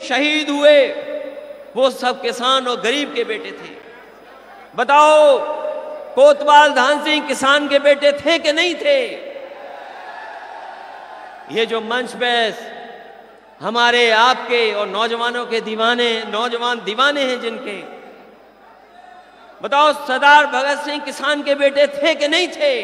शहीद हुए वो सब किसान और गरीब के बेटे थे। बताओ, कोतवाल धान सिंह किसान के बेटे थे कि नहीं थे? ये जो मंच पे हमारे आपके और नौजवानों के नौजवान दीवाने हैं जिनके, बताओ सरदार भगत सिंह किसान के बेटे थे कि नहीं थे?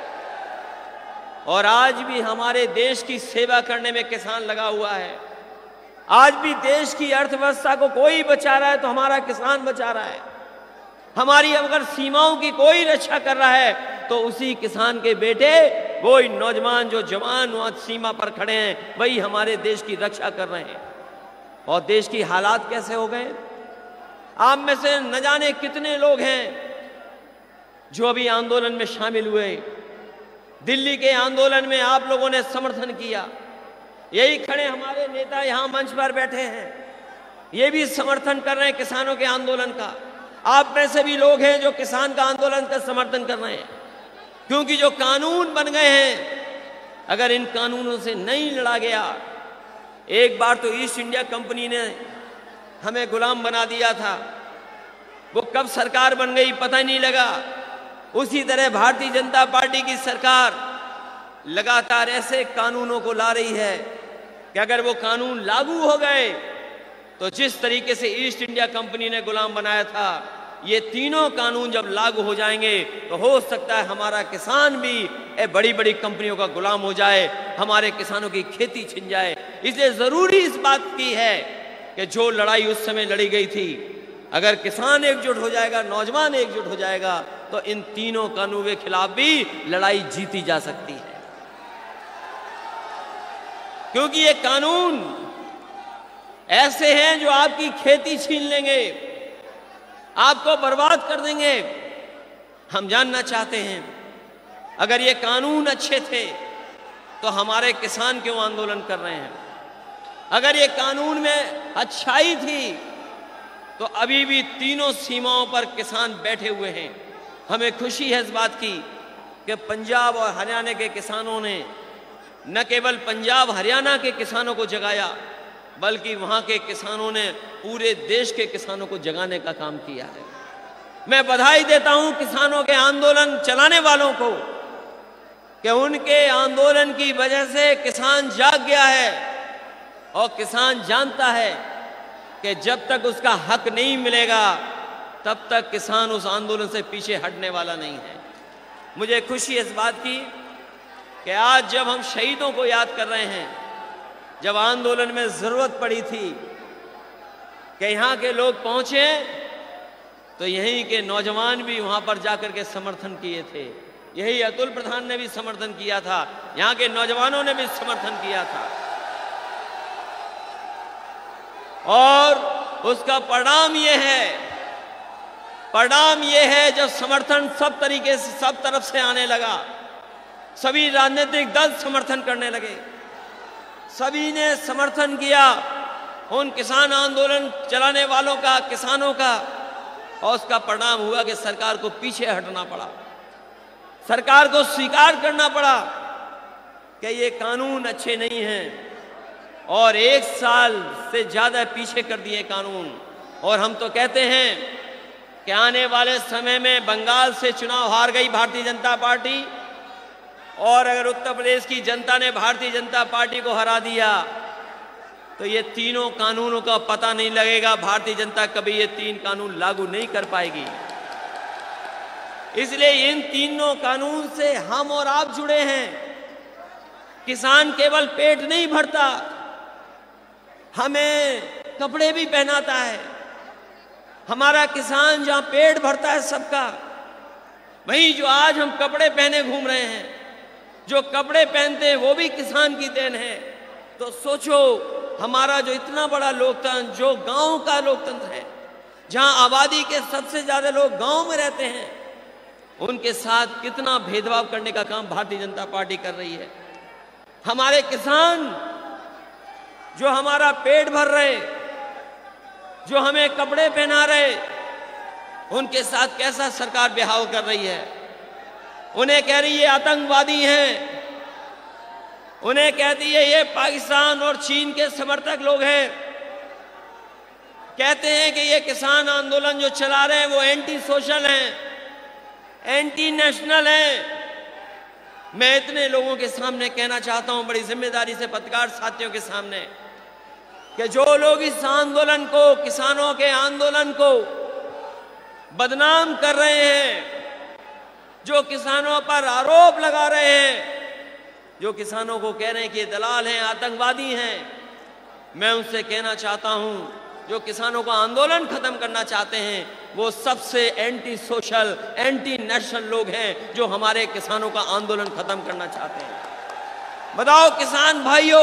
और आज भी हमारे देश की सेवा करने में किसान लगा हुआ है। आज भी देश की अर्थव्यवस्था को कोई बचा रहा है तो हमारा किसान बचा रहा है। हमारी अगर सीमाओं की कोई रक्षा कर रहा है तो उसी किसान के बेटे, वही नौजवान जो जवान वहां सीमा पर खड़े हैं, वही हमारे देश की रक्षा कर रहे हैं। और देश की हालात कैसे हो गए? आप में से न जाने कितने लोग हैं जो अभी आंदोलन में शामिल हुए। दिल्ली के आंदोलन में आप लोगों ने समर्थन किया। यही खड़े हमारे नेता यहां मंच पर बैठे हैं, ये भी समर्थन कर रहे हैं किसानों के आंदोलन का। आप में से भी लोग हैं जो किसान का आंदोलन का समर्थन कर रहे हैं, क्योंकि जो कानून बन गए हैं, अगर इन कानूनों से नहीं लड़ा गया, एक बार तो ईस्ट इंडिया कंपनी ने हमें गुलाम बना दिया था, वो कब सरकार बन गई पता ही नहीं लगा। उसी तरह भारतीय जनता पार्टी की सरकार लगातार ऐसे कानूनों को ला रही है कि अगर वो कानून लागू हो गए तो जिस तरीके से ईस्ट इंडिया कंपनी ने गुलाम बनाया था, ये तीनों कानून जब लागू हो जाएंगे तो हो सकता है हमारा किसान भी बड़ी बड़ी कंपनियों का गुलाम हो जाए, हमारे किसानों की खेती छिन जाए। इसलिए जरूरी इस बात की है कि जो लड़ाई उस समय लड़ी गई थी, अगर किसान एकजुट हो जाएगा, नौजवान एकजुट हो जाएगा, तो इन तीनों कानूनों के खिलाफ भी लड़ाई जीती जा सकती है। क्योंकि ये कानून ऐसे हैं जो आपकी खेती छीन लेंगे, आपको बर्बाद कर देंगे। हम जानना चाहते हैं, अगर ये कानून अच्छे थे तो हमारे किसान क्यों आंदोलन कर रहे हैं? अगर ये कानून में अच्छाई थी तो अभी भी तीनों सीमाओं पर किसान बैठे हुए हैं। हमें खुशी है इस बात की कि पंजाब और हरियाणा के किसानों ने न केवल पंजाब हरियाणा के किसानों को जगाया, बल्कि वहां के किसानों ने पूरे देश के किसानों को जगाने का काम किया है। मैं बधाई देता हूं किसानों के आंदोलन चलाने वालों को कि उनके आंदोलन की वजह से किसान जाग गया है और किसान जानता है कि जब तक उसका हक नहीं मिलेगा तब तक किसान उस आंदोलन से पीछे हटने वाला नहीं है। मुझे खुशी है इस बात की कि आज जब हम शहीदों को याद कर रहे हैं, जब आंदोलन में जरूरत पड़ी थी कि यहाँ के लोग पहुंचे, तो यहीं के नौजवान भी वहां पर जाकर के समर्थन किए थे। यही अतुल प्रधान ने भी समर्थन किया था, यहाँ के नौजवानों ने भी समर्थन किया था, और उसका परिणाम ये है जब समर्थन सब तरीके से सब तरफ से आने लगा, सभी राजनीतिक दल समर्थन करने लगे, सभी ने समर्थन किया उन किसान आंदोलन चलाने वालों का, किसानों का, और उसका परिणाम हुआ कि सरकार को पीछे हटना पड़ा, सरकार को स्वीकार करना पड़ा कि ये कानून अच्छे नहीं हैं, और 1 साल से ज्यादा पीछे कर दिए कानून। और हम तो कहते हैं कि आने वाले समय में बंगाल से चुनाव हार गई भारतीय जनता पार्टी, और अगर उत्तर प्रदेश की जनता ने भारतीय जनता पार्टी को हरा दिया तो ये तीनों कानूनों का पता नहीं लगेगा, भारतीय जनता कभी ये 3 कानून लागू नहीं कर पाएगी। इसलिए इन तीनों कानून से हम और आप जुड़े हैं। किसान केवल पेट नहीं भरता, हमें कपड़े भी पहनाता है। हमारा किसान जहां पेट भरता है सबका, वहीं जो आज हम कपड़े पहने घूम रहे हैं, जो कपड़े पहनते हैं वो भी किसान की देन है। तो सोचो, हमारा जो इतना बड़ा लोकतंत्र, जो गांव का लोकतंत्र है, जहां आबादी के सबसे ज्यादा लोग गांव में रहते हैं, उनके साथ कितना भेदभाव करने का काम भारतीय जनता पार्टी कर रही है। हमारे किसान जो हमारा पेट भर रहे, जो हमें कपड़े पहना रहे, उनके साथ कैसा सरकार व्यवहार कर रही है। उन्हें कह रही है आतंकवादी हैं, उन्हें कहती है ये पाकिस्तान और चीन के समर्थक लोग हैं, कहते हैं कि ये किसान आंदोलन जो चला रहे हैं वो एंटी सोशल हैं, एंटी नेशनल हैं। मैं इतने लोगों के सामने कहना चाहता हूं, बड़ी जिम्मेदारी से पत्रकार साथियों के सामने, कि जो लोग इस आंदोलन को, किसानों के आंदोलन को बदनाम कर रहे हैं, जो किसानों पर आरोप लगा रहे हैं, जो किसानों को कह रहे हैं कि ये दलाल हैं, आतंकवादी हैं, मैं उनसे कहना चाहता हूं, जो किसानों का आंदोलन खत्म करना चाहते हैं वो सबसे एंटी सोशल, एंटी नेशनल लोग हैं जो हमारे किसानों का आंदोलन खत्म करना चाहते हैं। बताओ किसान भाइयों,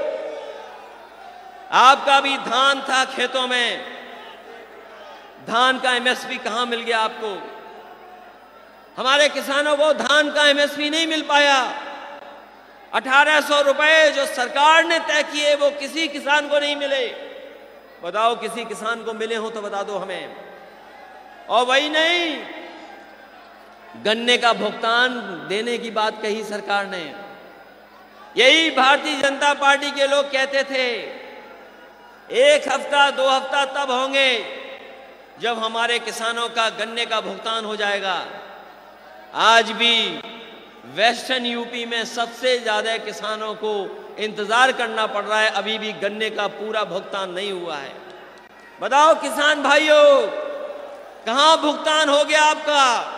आपका भी धान था खेतों में, धान का एमएसपी कहां मिल गया आपको? हमारे किसानों को धान का एमएसपी नहीं मिल पाया। 1800 रुपए जो सरकार ने तय किए वो किसी किसान को नहीं मिले। बताओ किसी किसान को मिले हो तो बता दो हमें। और वही नहीं, गन्ने का भुगतान देने की बात कही सरकार ने। यही भारतीय जनता पार्टी के लोग कहते थे 1 हफ्ता 2 हफ्ता तब होंगे जब हमारे किसानों का गन्ने का भुगतान हो जाएगा। आज भी वेस्टर्न यूपी में सबसे ज्यादा किसानों को इंतजार करना पड़ रहा है, अभी भी गन्ने का पूरा भुगतान नहीं हुआ है। बताओ किसान भाइयों, कहां भुगतान हो गया आपका?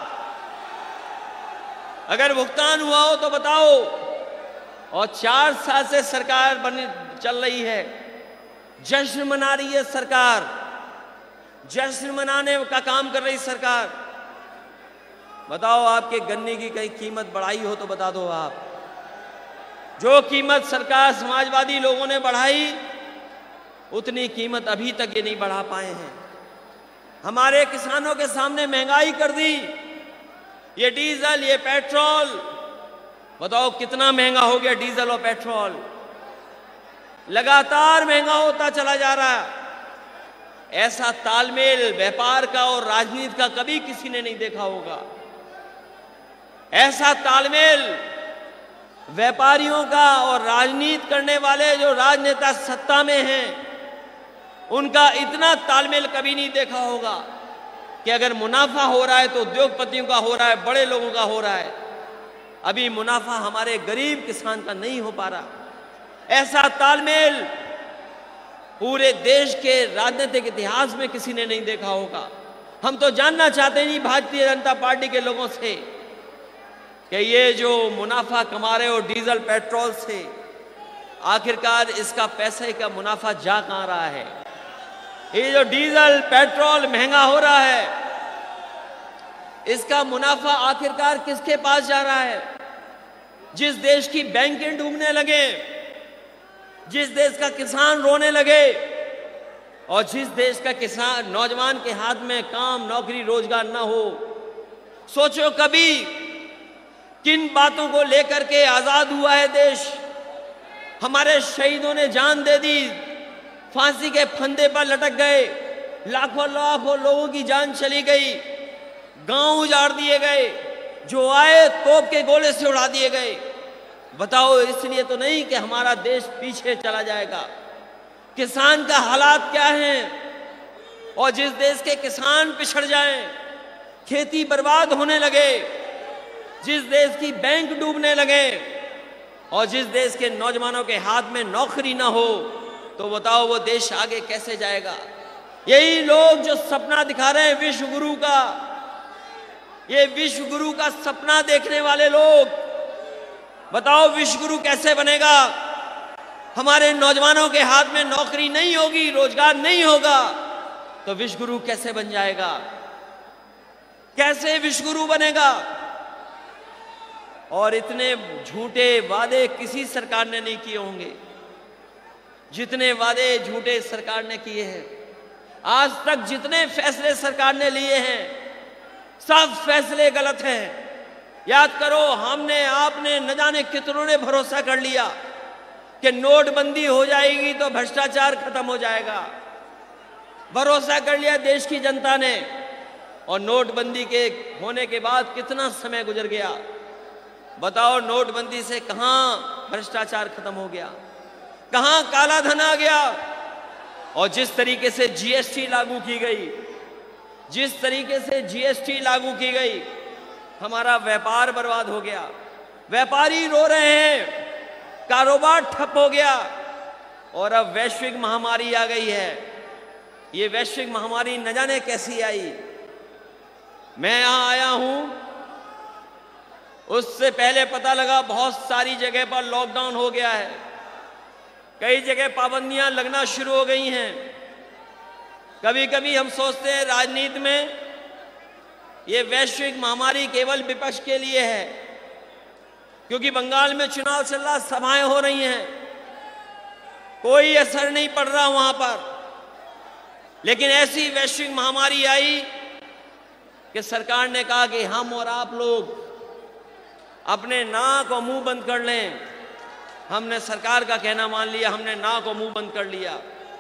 अगर भुगतान हुआ हो तो बताओ। और 4 साल से सरकार चल रही है, जश्न मना रही है सरकार, जश्न मनाने का काम कर रही सरकार। बताओ आपके गन्ने की कहीं कीमत बढ़ाई हो तो बता दो आप। जो कीमत सरकार, समाजवादी लोगों ने बढ़ाई, उतनी कीमत अभी तक ये नहीं बढ़ा पाए हैं। हमारे किसानों के सामने महंगाई कर दी। ये डीजल, ये पेट्रोल, बताओ कितना महंगा हो गया डीजल और पेट्रोल। लगातार महंगा होता चला जा रहा है। ऐसा तालमेल व्यापार का और राजनीति का कभी किसी ने नहीं देखा होगा। ऐसा तालमेल व्यापारियों का और राजनीति करने वाले जो राजनेता सत्ता में हैं उनका इतना तालमेल कभी नहीं देखा होगा कि अगर मुनाफा हो रहा है तो उद्योगपतियों का हो रहा है, बड़े लोगों का हो रहा है। अभी मुनाफा हमारे गरीब किसान का नहीं हो पा रहा। ऐसा तालमेल पूरे देश के राजनीतिक इतिहास में किसी ने नहीं देखा होगा। हम तो जानना चाहते नहीं भारतीय जनता पार्टी के लोगों से कि ये जो मुनाफा कमा रहे हो डीजल पेट्रोल से, आखिरकार इसका पैसे का मुनाफा जा कहां रहा है? ये जो डीजल पेट्रोल महंगा हो रहा है, इसका मुनाफा आखिरकार किसके पास जा रहा है? जिस देश की बैंकें डूबने लगे, जिस देश का किसान रोने लगे और जिस देश का किसान, नौजवान के हाथ में काम, नौकरी, रोजगार ना हो। सोचो कभी किन बातों को लेकर के आजाद हुआ है देश। हमारे शहीदों ने जान दे दी, फांसी के फंदे पर लटक गए, लाखों लाखों लोगों की जान चली गई, गांव उजाड़ दिए गए, जो आए तोप के गोले से उड़ा दिए गए। बताओ इसलिए तो नहीं कि हमारा देश पीछे चला जाएगा। किसान का हालात क्या है? और जिस देश के किसान पिछड़ जाएं, खेती बर्बाद होने लगे, जिस देश की बैंक डूबने लगे और जिस देश के नौजवानों के हाथ में नौकरी ना हो, तो बताओ वो देश आगे कैसे जाएगा? यही लोग जो सपना दिखा रहे हैं विश्व गुरु का, ये विश्व गुरु का सपना देखने वाले लोग, बताओ विश्व गुरु कैसे बनेगा? हमारे नौजवानों के हाथ में नौकरी नहीं होगी, रोजगार नहीं होगा, तो विश्व गुरु कैसे बन जाएगा? कैसे विश्व गुरु बनेगा? और इतने झूठे वादे किसी सरकार ने नहीं किए होंगे जितने वादे झूठे सरकार ने किए हैं। आज तक जितने फैसले सरकार ने लिए हैं सब फैसले गलत हैं। याद करो, हमने, आपने, न जाने कितनों ने भरोसा कर लिया कि नोटबंदी हो जाएगी तो भ्रष्टाचार खत्म हो जाएगा। भरोसा कर लिया देश की जनता ने, और नोटबंदी के होने के बाद कितना समय गुजर गया। बताओ नोटबंदी से कहां भ्रष्टाचार खत्म हो गया, कहां काला धन आ गया? और जिस तरीके से जीएसटी लागू की गई, जिस तरीके से जीएसटी लागू की गई, हमारा व्यापार बर्बाद हो गया, व्यापारी रो रहे हैं, कारोबार ठप हो गया। और अब वैश्विक महामारी आ गई है। ये वैश्विक महामारी न जाने कैसी आई। मैं यहां आया हूं, उससे पहले पता लगा बहुत सारी जगह पर लॉकडाउन हो गया है, कई जगह पाबंदियां लगना शुरू हो गई हैं। कभी कभी हम सोचते हैं राजनीति में ये वैश्विक महामारी केवल विपक्ष के लिए है, क्योंकि बंगाल में चुनाव चल रहा, सभाएं हो रही हैं, कोई असर नहीं पड़ रहा वहां पर। लेकिन ऐसी वैश्विक महामारी आई कि सरकार ने कहा कि हम और आप लोग अपने नाक और मुंह बंद कर लें। हमने सरकार का कहना मान लिया, हमने नाक और मुंह बंद कर लिया।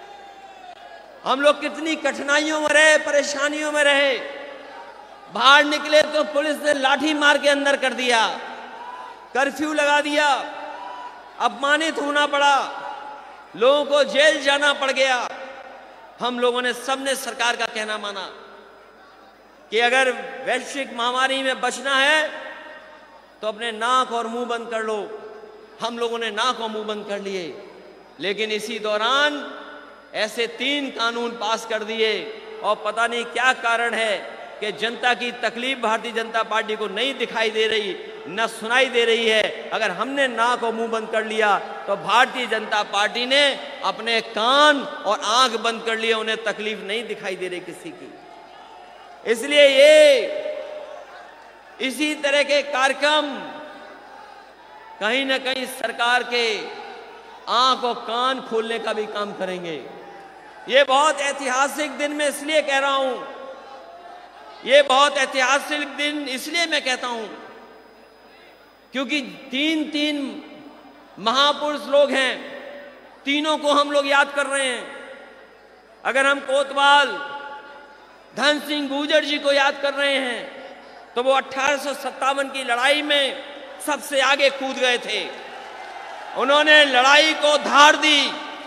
हम लोग कितनी कठिनाइयों में रहे, परेशानियों में रहे। बाहर निकले तो पुलिस ने लाठी मार के अंदर कर दिया, कर्फ्यू लगा दिया, अपमानित होना पड़ा, लोगों को जेल जाना पड़ गया। हम लोगों ने सबने सरकार का कहना माना कि अगर वैश्विक महामारी में बचना है तो अपने नाक और मुंह बंद कर लो। हम लोगों ने नाक और मुंह बंद कर लिए। लेकिन इसी दौरान ऐसे 3 कानून पास कर दिए, और पता नहीं क्या कारण है कि जनता की तकलीफ भारतीय जनता पार्टी को नहीं दिखाई दे रही, न सुनाई दे रही है। अगर हमने नाक और मुंह बंद कर लिया तो भारतीय जनता पार्टी ने अपने कान और आंख बंद कर लिए, उन्हें तकलीफ नहीं दिखाई दे रही किसी की। इसलिए ये इसी तरह के कार्यक्रम कहीं ना कहीं सरकार के आंख और कान खोलने का भी काम करेंगे। ये बहुत ऐतिहासिक दिन मैं इसलिए कह रहा हूं, ये बहुत ऐतिहासिक दिन इसलिए मैं कहता हूं क्योंकि 3 महापुरुष लोग हैं, तीनों को हम लोग याद कर रहे हैं। अगर हम कोतवाल धन सिंह गुर्जर जी को याद कर रहे हैं तो वो 1857 की लड़ाई में सबसे आगे कूद गए थे। उन्होंने लड़ाई को धार दी।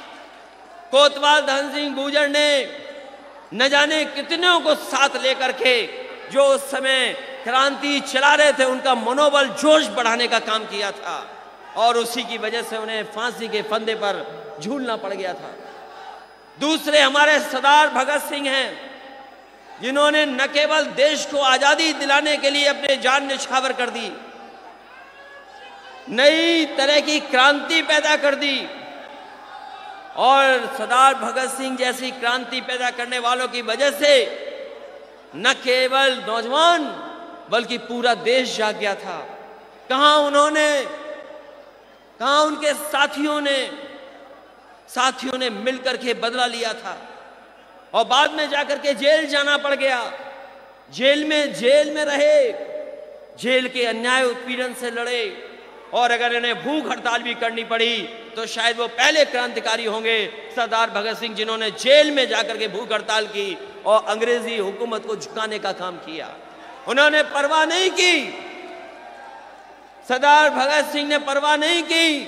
कोतवाल धन सिंह गुर्जर ने न जाने कितनों को साथ लेकर के जो उस समय क्रांति चला रहे थे उनका मनोबल, जोश बढ़ाने का काम किया था, और उसी की वजह से उन्हें फांसी के फंदे पर झूलना पड़ गया था। दूसरे हमारे सरदार भगत सिंह हैं, जिन्होंने न केवल देश को आजादी दिलाने के लिए अपने जान न्यौछावर कर दी, नई तरह की क्रांति पैदा कर दी। और सरदार भगत सिंह जैसी क्रांति पैदा करने वालों की वजह से न केवल नौजवान बल्कि पूरा देश जाग गया था। कहां उनके साथियों ने मिलकर के बदला लिया था, और बाद में जाकर के जेल जाना पड़ गया। जेल में रहे, जेल के अन्याय उत्पीड़न से लड़े, और अगर इन्हें भूख हड़ताल भी करनी पड़ी तो शायद वो पहले क्रांतिकारी होंगे, सरदार भगत सिंह, जिन्होंने जेल में जाकर के भूख हड़ताल की और अंग्रेजी हुकूमत को झुकाने का काम किया। उन्होंने परवाह नहीं की, सरदार भगत सिंह ने परवाह नहीं की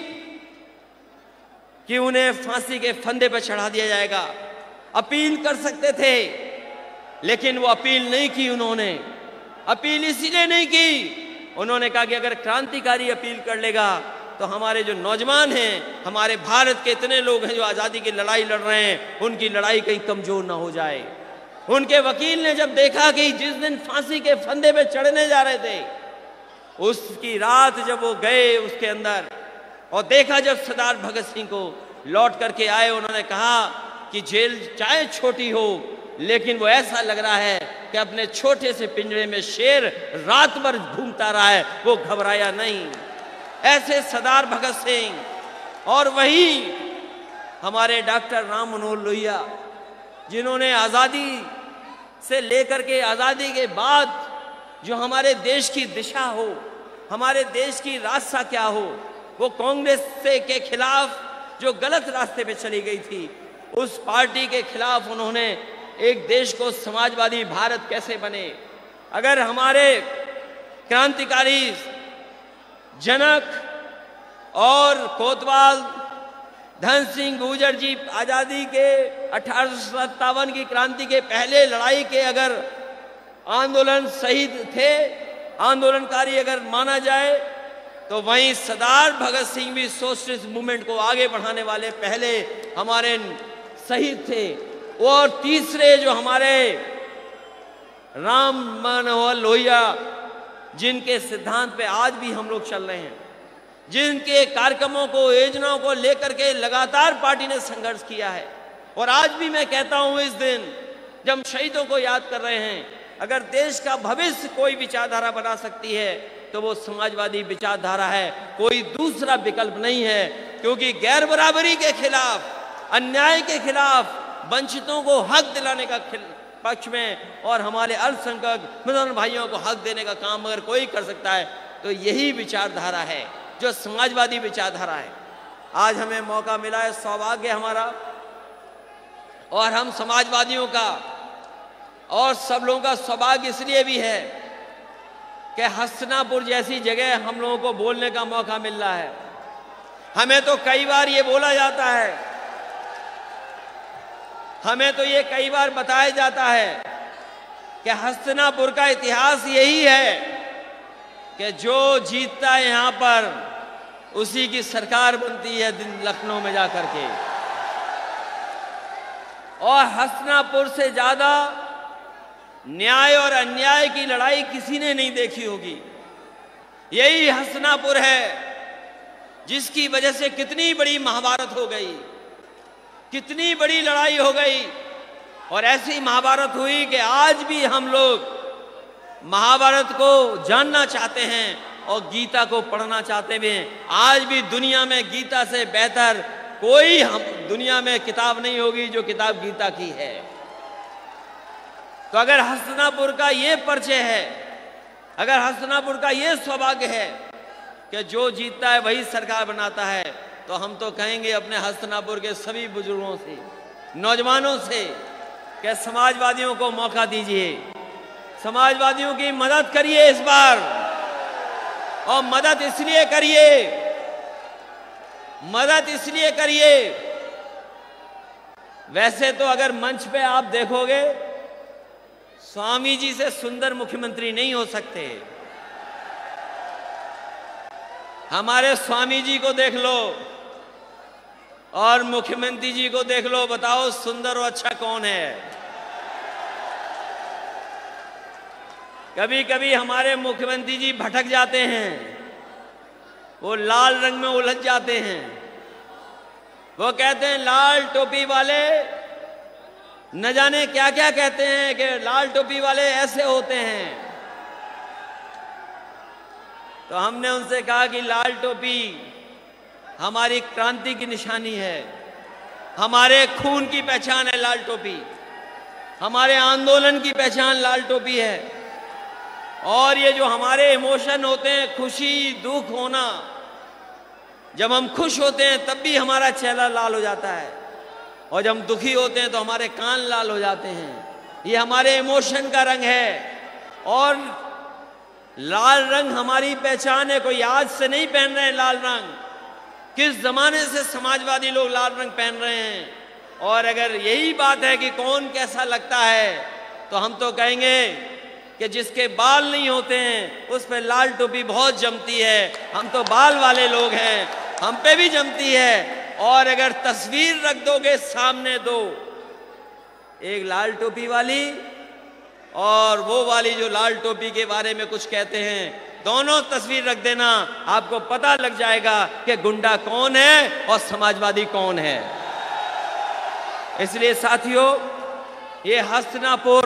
कि उन्हें फांसी के फंदे पर चढ़ा दिया जाएगा। अपील कर सकते थे, लेकिन वो अपील नहीं की। उन्होंने अपील इसीलिए नहीं की, उन्होंने कहा कि अगर क्रांतिकारी अपील कर लेगा तो हमारे जो नौजवान हैं, हमारे भारत के इतने लोग हैं जो आजादी की लड़ाई लड़ रहे हैं, उनकी लड़ाई कहीं कमजोर ना हो जाए। उनके वकील ने जब देखा कि जिस दिन फांसी के फंदे पे चढ़ने जा रहे थे, उसकी रात जब वो गए उसके अंदर और देखा, जब सरदार भगत सिंह को लौट करके आए, उन्होंने कहा कि जेल चाहे छोटी हो, लेकिन वो ऐसा लग रहा है कि अपने छोटे से पिंजरे में शेर रात भर घूमता रहा है, वो घबराया नहीं। ऐसे सरदार भगत सिंह। और वही हमारे डॉक्टर राम मनोहर लोहिया, जिन्होंने आज़ादी से लेकर के आज़ादी के बाद जो हमारे देश की दिशा हो, हमारे देश की रास्ता क्या हो, वो कांग्रेस से के खिलाफ जो गलत रास्ते पे चली गई थी, उस पार्टी के खिलाफ उन्होंने एक देश को समाजवादी भारत कैसे बने। अगर हमारे क्रांतिकारी जनक और कोतवाल धन सिंह गुर्जर जी आजादी के 1857 की क्रांति के पहले लड़ाई के अगर आंदोलन शहीद थे, आंदोलनकारी अगर माना जाए, तो वहीं सरदार भगत सिंह भी सोशलिस्ट मूवमेंट को आगे बढ़ाने वाले पहले हमारे शहीद थे। और तीसरे जो हमारे राम मनोहर लोहिया, जिनके सिद्धांत पे आज भी हम लोग चल रहे हैं, जिनके कार्यक्रमों को, योजनाओं को लेकर के लगातार पार्टी ने संघर्ष किया है। और आज भी मैं कहता हूं, इस दिन जब हम शहीदों को याद कर रहे हैं, अगर देश का भविष्य कोई विचारधारा बना सकती है तो वो समाजवादी विचारधारा है, कोई दूसरा विकल्प नहीं है। क्योंकि गैर बराबरी के खिलाफ, अन्याय के खिलाफ, वंचितों को हक दिलाने का पक्ष में और हमारे अल्पसंख्यक मुसलमान भाइयों को हक देने का काम अगर कोई कर सकता है तो यही विचारधारा है जो समाजवादी विचारधारा है। आज हमें मौका मिला है, सौभाग्य हमारा, और हम समाजवादियों का और सब लोगों का सौभाग्य इसलिए भी है कि हस्तिनापुर जैसी जगह हम लोगों को बोलने का मौका मिल रहा है। हमें तो कई बार ये बोला जाता है, हमें तो ये कई बार बताया जाता है कि हस्तिनापुर का इतिहास यही है कि जो जीतता है यहां पर उसी की सरकार बनती है लखनऊ में जाकर के। और हस्तिनापुर से ज्यादा न्याय और अन्याय की लड़ाई किसी ने नहीं देखी होगी। यही हस्तिनापुर है जिसकी वजह से कितनी बड़ी महाभारत हो गई, कितनी बड़ी लड़ाई हो गई। और ऐसी महाभारत हुई कि आज भी हम लोग महाभारत को जानना चाहते हैं और गीता को पढ़ना चाहते हैं। आज भी दुनिया में गीता से बेहतर कोई हम दुनिया में किताब नहीं होगी जो किताब गीता की है। तो अगर हस्तिनापुर का ये परिचय है, अगर हस्तिनापुर का ये सौभाग्य है कि जो जीतता है वही सरकार बनाता है, तो हम तो कहेंगे अपने हस्तिनापुर के सभी बुजुर्गों से, नौजवानों से कि समाजवादियों को मौका दीजिए, समाजवादियों की मदद करिए इस बार। और मदद इसलिए करिए, मदद इसलिए करिए, वैसे तो अगर मंच पे आप देखोगे स्वामी जी से सुंदर मुख्यमंत्री नहीं हो सकते। हमारे स्वामी जी को देख लो और मुख्यमंत्री जी को देख लो, बताओ सुंदर और अच्छा कौन है। कभी कभी हमारे मुख्यमंत्री जी भटक जाते हैं, वो लाल रंग में उलझ जाते हैं। वो कहते हैं लाल टोपी वाले, न जाने क्या क्या कहते हैं कि लाल टोपी वाले ऐसे होते हैं। तो हमने उनसे कहा कि लाल टोपी हमारी क्रांति की निशानी है, हमारे खून की पहचान है लाल टोपी, हमारे आंदोलन की पहचान लाल टोपी है। और ये जो हमारे इमोशन होते हैं, खुशी, दुख होना, जब हम खुश होते हैं तब भी हमारा चेहरा लाल हो जाता है, और जब हम दुखी होते हैं तो हमारे कान लाल हो जाते हैं। ये हमारे इमोशन का रंग है। और लाल रंग हमारी पहचान है, कोई आज से नहीं पहन रहे हैं लाल रंग, किस जमाने से समाजवादी लोग लाल रंग पहन रहे हैं। और अगर यही बात है कि कौन कैसा लगता है, तो हम तो कहेंगे कि जिसके बाल नहीं होते हैं उस पर लाल टोपी बहुत जमती है। हम तो बाल वाले लोग हैं, हम पे भी जमती है। और अगर तस्वीर रख दोगे सामने दो, एक लाल टोपी वाली और वो वाली जो लाल टोपी के बारे में कुछ कहते हैं, दोनों तस्वीर रख देना, आपको पता लग जाएगा कि गुंडा कौन है और समाजवादी कौन है। इसलिए साथियों, ये हस्तिनापुर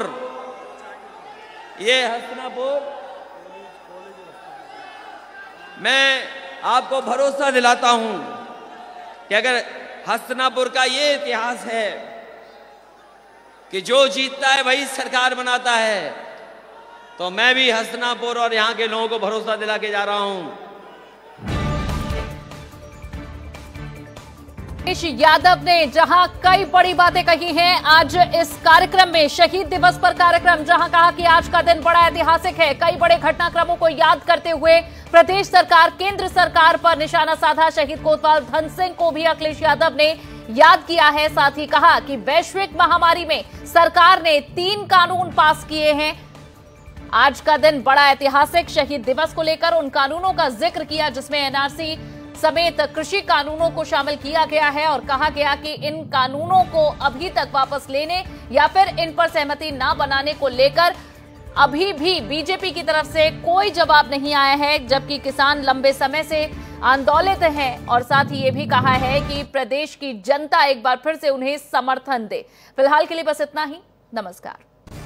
मैं आपको भरोसा दिलाता हूं कि अगर हस्तिनापुर का ये इतिहास है कि जो जीतता है वही सरकार बनाता है, तो मैं भी हस्तिनापुर और यहां के लोगों को भरोसा दिला के जा रहा हूं अखिलेश यादव ने जहां कई बड़ी बातें कही हैं आज इस कार्यक्रम में, शहीद दिवस पर कार्यक्रम, जहां कहा कि आज का दिन बड़ा ऐतिहासिक है। कई बड़े घटनाक्रमों को याद करते हुए प्रदेश सरकार, केंद्र सरकार पर निशाना साधा। शहीद कोतवाल धन सिंह को भी अखिलेश यादव ने याद किया है। साथ ही कहा कि वैश्विक महामारी में सरकार ने 3 कानून पास किए हैं। आज का दिन बड़ा ऐतिहासिक। शहीद दिवस को लेकर उन कानूनों का जिक्र किया जिसमें एनआरसी समेत कृषि कानूनों को शामिल किया गया है और कहा गया कि इन कानूनों को अभी तक वापस लेने या फिर इन पर सहमति न बनाने को लेकर अभी भी बीजेपी की तरफ से कोई जवाब नहीं आया है, जबकि किसान लंबे समय से आंदोलित हैं। और साथ ही ये भी कहा है कि प्रदेश की जनता एक बार फिर से उन्हें समर्थन दे। फिलहाल के लिए बस इतना ही। नमस्कार।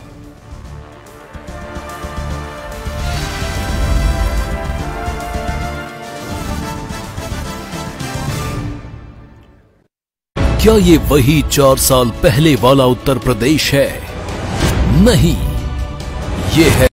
क्या ये वही 4 साल पहले वाला उत्तर प्रदेश है? नहीं, ये है